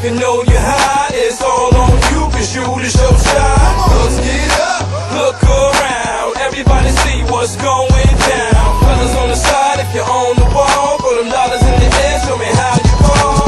can know you're hot. It's all on you, cause you the show shot. Let's get up, look around, everybody see what's going down. Fellas on the side, if you're on the wall, throw them dollars in the air, show me how you fall.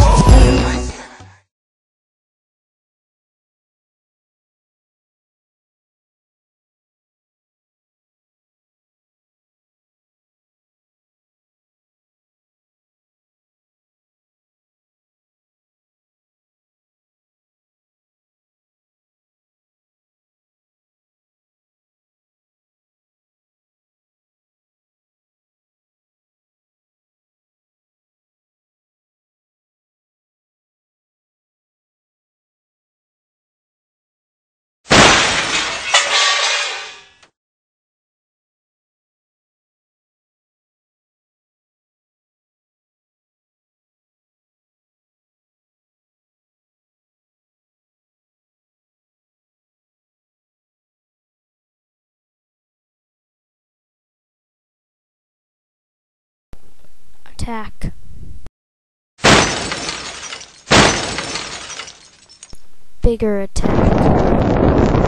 Attack. Bigger attack.